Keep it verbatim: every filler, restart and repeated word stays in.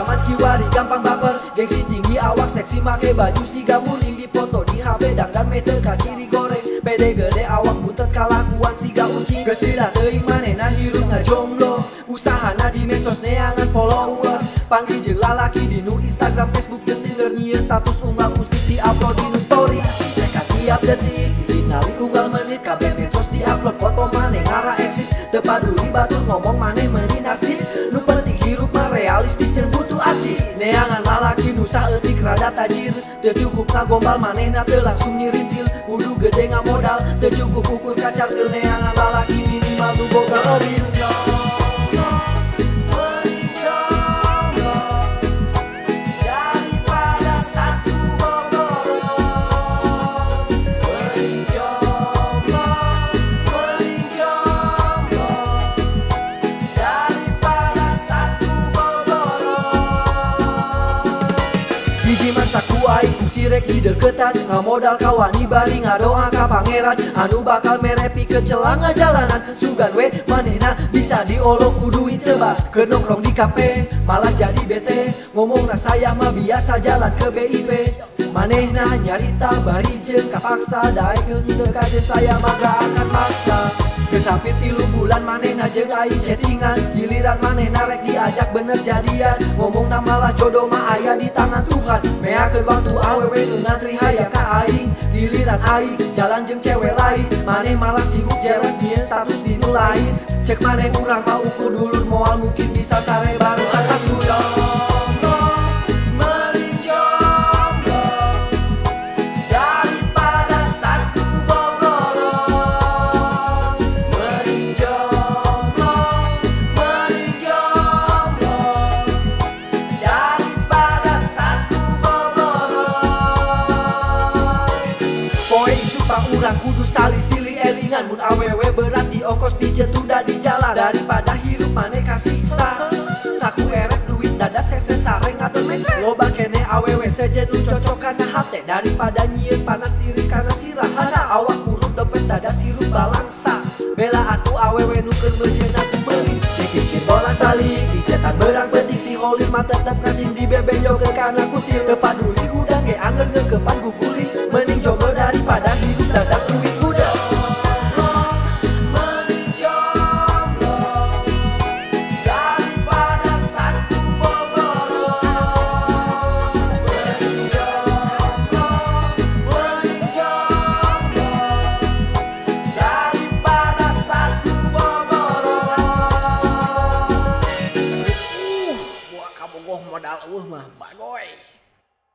zaman kiwari gampang baper, gengsi tinggi awak seksi make baju si gamuning di foto di H P dangdan meter kaciri goreng, pede gede awak butet kalakuan si ga ucing. Geus dilah teuing manehna hirup ngajomblo, usahana di medsos neangan followers, panggil jeung lalaki di nu Instagram, Facebook, jeung Tinder, nyieun status unggal musik di upload di nu story, dicekan tiap detik, dinali unggal menit, kabeh medsos di upload foto maneh ngara eksis, teu paduli batur ngomong maneh meuni narsis, nu penting hirup mah realistis jeung butuh arsis. Neangan lalaki nu saeutik rada tajir, teu cukup ngagombal manehna teu langsung nyirintil, kudu gede ngamodal, teu cukup ukur kacar teu neangan lalaki minimal nu boga mobil. Hiji masa kuai kucirek di deketan, ngamodal kawani bari ngadoa ka pangeran, anu bakal merepi ke celanga jalanan, sugan we manehna bisa diolok kudu coba ke nongkrong di kafe, malah jadi bete, ngomongna saya mah biasa jalan ke B I P, manehna nyarita bari jeung kapaksa, daekeun teu kade saya mah gak akan maksa. Geus hampir tilu bulan manehna jeung aing chattingan, giliran manehna rek diajak bener jadian, ngomongna malah jodoh mah aya di tangan Tuhan, meakeun waktu awewe nu ngantri hayang ka aing, giliran aing jalan jeung cewek lain, maneh malah sibuk jelas nyieun status di nu lain, cek maneh urang mah ukur dulur moal mungkin bisa sarebar sakasudon. Urang kudu salih silih elingan, mun awewe berat di ongkos pijet tunda di jalan, daripada hirup maneh kasiksa, saku erek duit dadas hese sareng ngadon mencret, loba kene awewe sejen nu cocok kana hate, daripada nyieun panas tiris kana sirahana, awak kurung dempet dadas hirup balangsa, bela atuh awewe nu keur bejeuna ku beulis, dipikir bolak balik dicetan berang penting si holir mah tetep kasih di bebenjol ke kana kutil, teu paduli hudang ge angger ngeukepan guguli, mending jomblo daripada hirup dadas duit budas. Mending jomblo daripada saku boboro, mending jomblo, mending jomblo daripada saku boboro. Uh, buah kabogoh modal eueuh mah bagoy.